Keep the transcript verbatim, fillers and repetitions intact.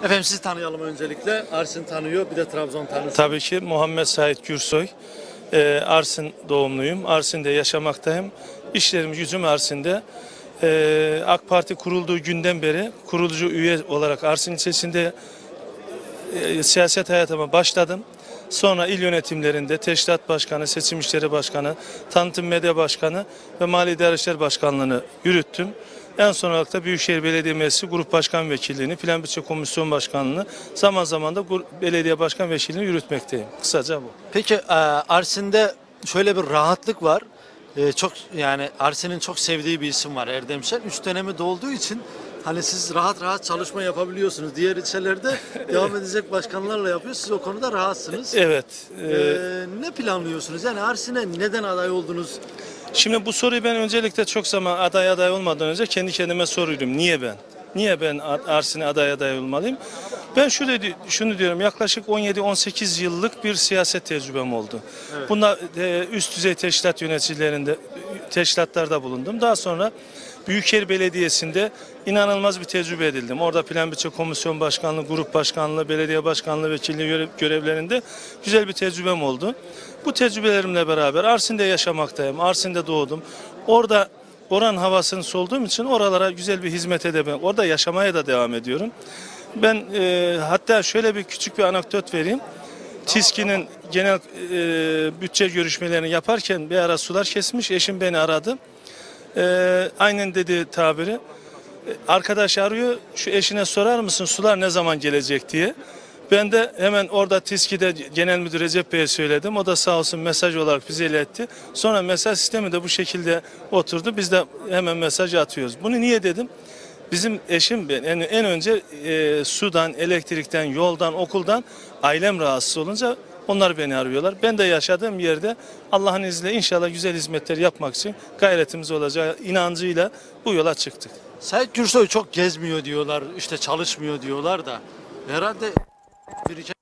Efendim sizi tanıyalım öncelikle. Arsin tanıyor, bir de Trabzon tanısın. Tabii ki Muhammed Sait Gürsoy. Ee, Arsin doğumluyum. Arsin'de yaşamaktayım. İşlerim, yüzüm Arsin'de. Ee, AK Parti kurulduğu günden beri kurucu üye olarak Arsin ilçesinde e, siyaset hayatıma başladım. Sonra il yönetimlerinde Teşkilat Başkanı, Seçim İşleri Başkanı, Tanıtım Medya Başkanı ve Mali İdare İşleri Başkanlığı'nı yürüttüm. En son olarak da Büyükşehir Belediye Meclisi Grup Başkan Vekilliğini, Plan Bütçe Komisyon Başkanlığı'nı, zaman zaman da Belediye Başkan Vekilliğini yürütmekteyim. Kısaca bu. Peki e, Arsin'de şöyle bir rahatlık var. E, çok yani Arsin'in çok sevdiği bir isim var, Erdem Şen. Üç dönemi dolduğu için hani siz rahat rahat çalışma yapabiliyorsunuz. Diğer ilçelerde devam edecek başkanlarla yapıyor. Siz o konuda rahatsınız. Evet. E, ne planlıyorsunuz? Yani Arsin'e neden aday oldunuz? Şimdi bu soruyu ben öncelikle çok zaman aday aday olmadan önce kendi kendime soruyorum. Niye ben? Niye ben Arsin'e aday aday olmalıyım? Ben şunu, şunu diyorum, yaklaşık on yedi on sekiz yıllık bir siyaset tecrübem oldu. Evet. Bunda üst düzey teşkilat yöneticilerinde, teşkilatlarda bulundum. Daha sonra Büyükşehir Belediyesi'nde inanılmaz bir tecrübe edildim. Orada Plan Bütçe Komisyon Başkanlığı, Grup Başkanlığı, Belediye Başkanlığı, Vekilliği görevlerinde güzel bir tecrübem oldu. Bu tecrübelerimle beraber Arsin'de yaşamaktayım. Arsin'de doğdum. Orada oranın havasını solduğum için oralara güzel bir hizmet edebilirim. Orada yaşamaya da devam ediyorum. Ben e, hatta şöyle bir küçük bir anekdot vereyim. TİSKİ'nin genel e, bütçe görüşmelerini yaparken bir ara sular kesmiş. Eşim beni aradı. E, aynen dedi tabiri. Arkadaş arıyor, şu eşine sorar mısın sular ne zaman gelecek diye. Ben de hemen orada TİSKİ'de Genel Müdür Recep Bey'e söyledim. O da sağ olsun mesaj olarak bize iletti. Sonra mesaj sistemi de bu şekilde oturdu. Biz de hemen mesaj atıyoruz. Bunu niye dedim? Bizim eşim ben en, en önce e, sudan, elektrikten, yoldan, okuldan ailem rahatsız olunca onlar beni arıyorlar. Ben de yaşadığım yerde Allah'ın izniyle inşallah güzel hizmetler yapmak için gayretimiz olacağı inancıyla bu yola çıktık. Sait Gürsoy çok gezmiyor diyorlar, işte çalışmıyor diyorlar da herhalde bir